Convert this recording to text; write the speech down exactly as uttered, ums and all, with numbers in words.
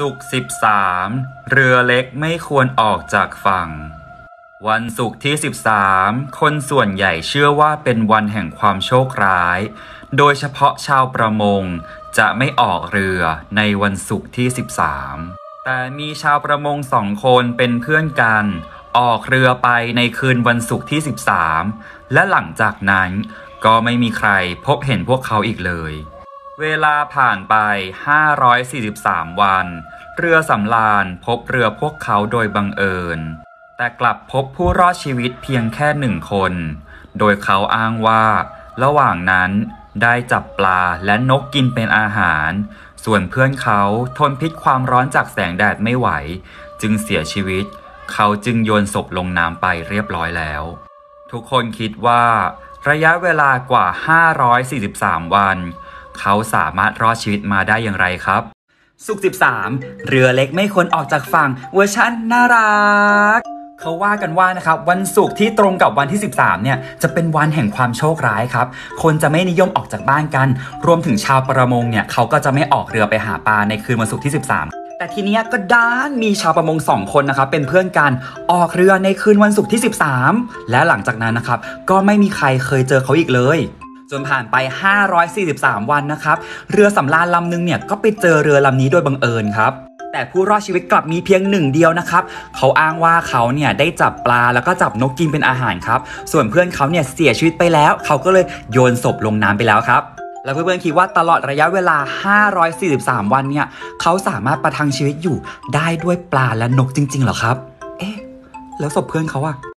ศุกร์สิบสามเรือเล็กไม่ควรออกจากฝั่งวันศุกร์ที่สิบสามคนส่วนใหญ่เชื่อว่าเป็นวันแห่งความโชคร้ายโดยเฉพาะชาวประมงจะไม่ออกเรือในวันศุกร์ที่สิบสามแต่มีชาวประมงสองคนเป็นเพื่อนกันออกเรือไปในคืนวันศุกร์ที่สิบสามและหลังจากนั้นก็ไม่มีใครพบเห็นพวกเขาอีกเลยเวลาผ่านไปห้าร้อยสี่สิบสามวันเรือสำราญพบเรือพวกเขาโดยบังเอิญแต่กลับพบผู้รอดชีวิตเพียงแค่หนึ่งคนโดยเขาอ้างว่าระหว่างนั้นได้จับปลาและนกกินเป็นอาหารส่วนเพื่อนเขาทนพิษความร้อนจากแสงแดดไม่ไหวจึงเสียชีวิตเขาจึงโยนศพลงน้ำไปเรียบร้อยแล้วทุกคนคิดว่าระยะเวลากว่าห้าร้อยสี่สิบสามวันเขาสามารถรอดชีวิตมาได้อย่างไรครับศุกร์สิบสามเรือเล็กไม่ควรออกจากฝั่งเวอร์ชันน่ารักเขาว่ากันว่านะครับวันศุกร์ที่ตรงกับวันที่สิบสามเนี่ยจะเป็นวันแห่งความโชคร้ายครับคนจะไม่นิยมออกจากบ้านกันรวมถึงชาวประมงเนี่ยเขาก็จะไม่ออกเรือไปหาปลาในคืนวันศุกร์ที่สิบสามแต่ทีเนี้ยก็ด้านมีชาวประมงสองคนนะครับเป็นเพื่อนกันออกเรือในคืนวันศุกร์ที่สิบสามและหลังจากนั้นนะครับก็ไม่มีใครเคยเจอเขาอีกเลยจนผ่านไปห้าร้อยสี่สิบสามวันนะครับเรือสำราญลำนึงเนี่ยก็ไปเจอเรือลำนี้โดยบังเอิญครับแต่ผู้รอดชีวิตกลับมีเพียงหนึ่งเดียวนะครับเขาอ้างว่าเขาเนี่ยได้จับปลาแล้วก็จับนกกินเป็นอาหารครับส่วนเพื่อนเขาเนี่ยเสียชีวิตไปแล้วเขาก็เลยโยนศพลงน้ำไปแล้วครับแล้วเพื่อนๆคิดว่าตลอดระยะเวลาห้าร้อยสี่สิบสามวันเนี่ยเขาสามารถประทังชีวิตอยู่ได้ด้วยปลาและนกจริงๆเหรอครับเอ๊ะแล้วศพเพื่อนเขาอะ